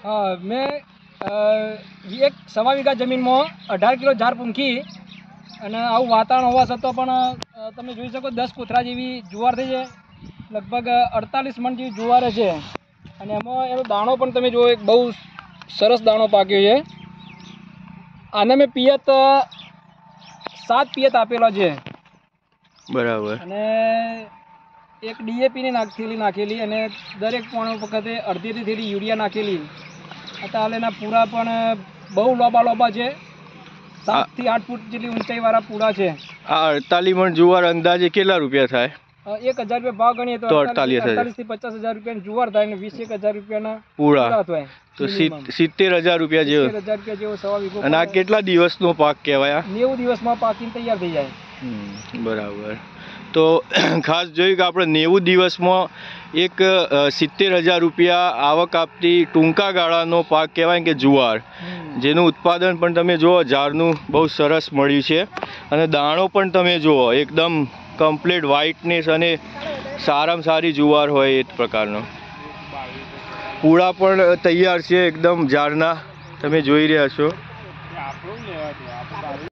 હા, મેં એક 1.25 વીઘા જમીનમાં 18 કિલો ઝાર પૂંખી અને આવું વાતાવરણ હોવા છતાં પણ તમે જોઈ શકો 10 કોથળા જેવી જુવાર થઈ છે. લગભગ 48 મણ જેવી જુવાર છે અને એમાં એનો દાણો પણ તમે જુઓ, એક બહુ સરસ દાણો પાક્યો છે. આને મેં પિયત 7 પિયત આપેલો છે. બરાબર. અને એક ડીએપીની નાખેલી અને દરેક પણ વખતે અડધી થેલી યુરિયા નાખેલી. અત્યારે એના પૂરા પણ બહુ લોબા છે. 7 થી 8 ફૂટ જેટલી ઊંચાઈવાળા પૂરા છે. આ 48 મણ જુવાર અંદાજે કેટલા રૂપિયા થાય? 1,000 રૂપિયા ભાવ ગણીએ તો 48 થી 50,000 રૂપિયાની જુવાર થાય અને 21,000 રૂપિયાના પૂરા થાય. તો 70,000 રૂપિયા જેવો. 70,000 રૂપિયા જેવો સવા વીઘો. અને આ કેટલા દિવસનો પાક કહેવાય? 90 દિવસમાં પાકીને તૈયાર થઈ જાય. બરાબર. તો ખાસ જોયું કે આપણે 90 દિવસમાં એક 70,000 રૂપિયા આવક આપતી ટૂંકા ગાળાનો પાક કહેવાય કે જુવાર, જેનું ઉત્પાદન પણ તમે જુઓ ઝાડનું બહુ સરસ મળ્યું છે. અને દાણો પણ તમે જુઓ એકદમ કમ્પ્લીટ વ્હાઇટનેસ અને સારામાં સારી જુવાર હોય એ જ પ્રકારનો. પૂળા પણ તૈયાર છે એકદમ ઝાડના, તમે જોઈ રહ્યા છો.